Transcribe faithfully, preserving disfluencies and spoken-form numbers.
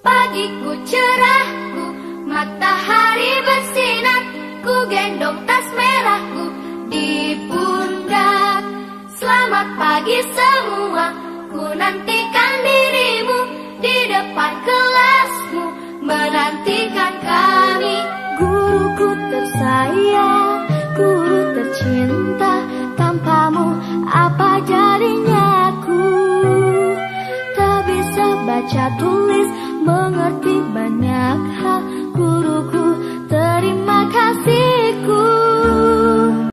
Pagiku cerahku, matahari bersinar, ku gendong tas merahku di pundak. Selamat pagi semua, ku nantikan dirimu di depan kelasmu, menantikan kami. Guruku tersayang, guru tercinta, tanpamu apa jadinya aku? Tak bisa baca tulis, mengerti banyak hal. Guruku